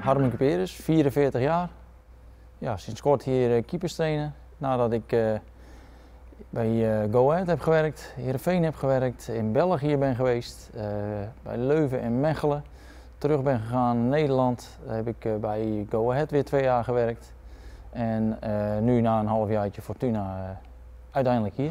Harmen Cuperus, 44 jaar. Ja, sinds kort hier keeperstrainer. Nadat ik bij Go Ahead heb gewerkt, Heerenveen heb gewerkt, in België ben geweest, bij Leuven en Mechelen. Terug ben gegaan naar Nederland, daar heb ik bij Go Ahead weer 2 jaar gewerkt. En nu na een halfjaartje Fortuna uiteindelijk hier.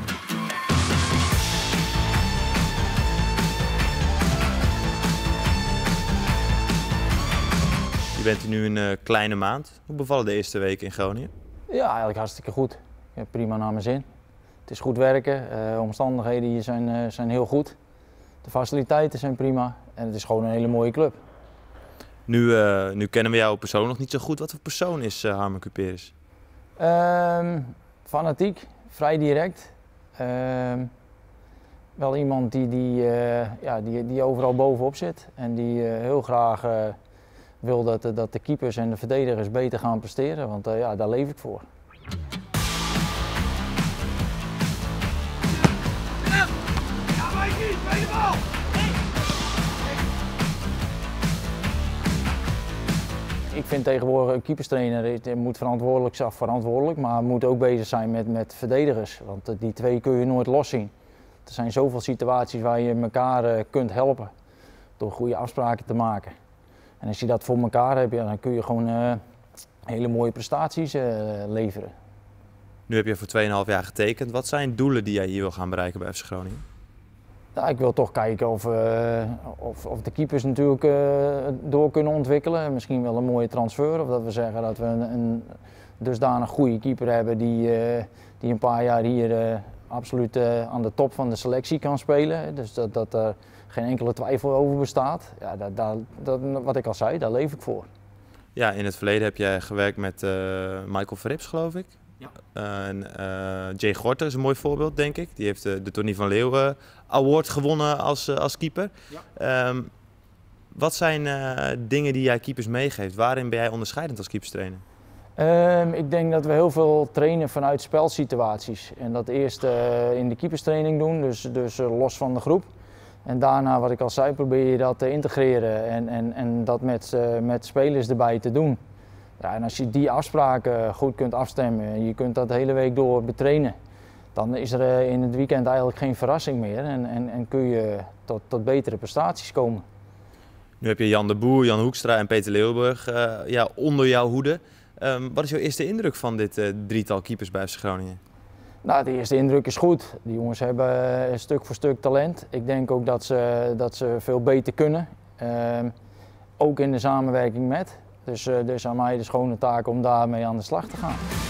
Je bent hier nu een kleine maand. Hoe bevallen de eerste weken in Groningen? Ja, eigenlijk hartstikke goed. Ik heb prima naar mijn zin. Het is goed werken, omstandigheden hier zijn heel goed. De faciliteiten zijn prima en het is gewoon een hele mooie club. Nu kennen we jou persoonlijk nog niet zo goed. Wat voor persoon is Harmen Cuperus? Fanatiek, vrij direct. Wel iemand die overal bovenop zit en die heel graag wil dat de keepers en de verdedigers beter gaan presteren, want ja, daar leef ik voor. Ik vind tegenwoordig een keeperstrainer moet verantwoordelijk, maar moet ook bezig zijn met verdedigers. Want die twee kun je nooit loszien. Er zijn zoveel situaties waar je elkaar kunt helpen door goede afspraken te maken. En als je dat voor elkaar hebt, ja, dan kun je gewoon hele mooie prestaties leveren. Nu heb je voor 2,5 jaar getekend. Wat zijn doelen die jij hier wil gaan bereiken bij FC Groningen? Ja, ik wil toch kijken of de keepers natuurlijk door kunnen ontwikkelen. Misschien wel een mooie transfer. Of dat we zeggen dat we een dusdanig goede keeper hebben die een paar jaar hier absoluut aan de top van de selectie kan spelen. Dus dat er geen enkele twijfel over bestaat. Ja, wat ik al zei, daar leef ik voor. Ja, in het verleden heb jij gewerkt met Michael Verrips, geloof ik. Ja. Jay Gorter is een mooi voorbeeld, denk ik. Die heeft de Tony van Leeuwen Award gewonnen als keeper. Ja. Wat zijn dingen die jij keepers meegeeft? Waarin ben jij onderscheidend als keeperstrainer? Ik denk dat we heel veel trainen vanuit spelsituaties. En dat eerst in de keeperstraining doen, dus los van de groep. En daarna, wat ik al zei, probeer je dat te integreren en dat met spelers erbij te doen. Ja, en als je die afspraken goed kunt afstemmen en je kunt dat de hele week door betrainen, dan is er in het weekend eigenlijk geen verrassing meer en kun je tot betere prestaties komen. Nu heb je Jan de Boer, Jan Hoekstra en Peter Leeuwburg onder jouw hoede. Wat is jouw eerste indruk van dit drietal keepers bij FC Groningen? Nou, de eerste indruk is goed. Die jongens hebben stuk voor stuk talent. Ik denk ook dat ze veel beter kunnen. Ook in de samenwerking met. Dus aan mij de schone taak om daarmee aan de slag te gaan.